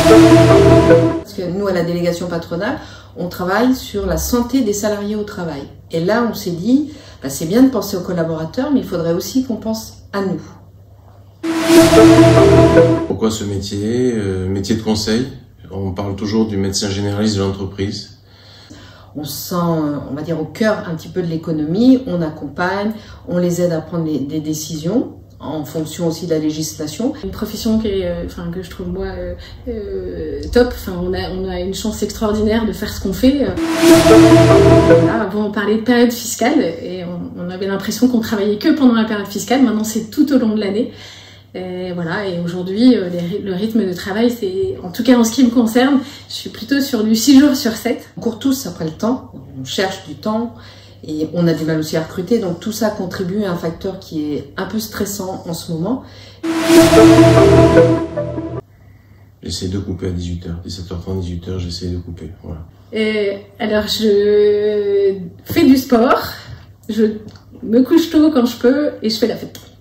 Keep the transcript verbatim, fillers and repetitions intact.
Parce que nous, à la délégation patronale, on travaille sur la santé des salariés au travail. Et là, on s'est dit, bah, c'est bien de penser aux collaborateurs, mais il faudrait aussi qu'on pense à nous. Pourquoi ce métier euh, Métier de conseil. On parle toujours du médecin généraliste de l'entreprise. On sent, on va dire, au cœur un petit peu de l'économie, on accompagne, on les aide à prendre des, des décisions en fonction aussi de la législation. Une profession qui est, euh, enfin, que je trouve moi euh, euh, top. Enfin, on a, on a une chance extraordinaire de faire ce qu'on fait. Là, avant on parlait de période fiscale et on, on avait l'impression qu'on travaillait que pendant la période fiscale. Maintenant c'est tout au long de l'année. Et voilà, et aujourd'hui, le rythme de travail, c'est, en tout cas en ce qui me concerne, je suis plutôt sur du six jours sur sept. On court tous après le temps, on cherche du temps et on a du mal aussi à recruter, donc tout ça contribue à un facteur qui est un peu stressant en ce moment. J'essaie de couper à dix-huit heures, dix-sept heures trente, dix-huit heures, j'essaie de couper, voilà. Et alors, je fais du sport, je me couche tôt quand je peux et je fais la fête.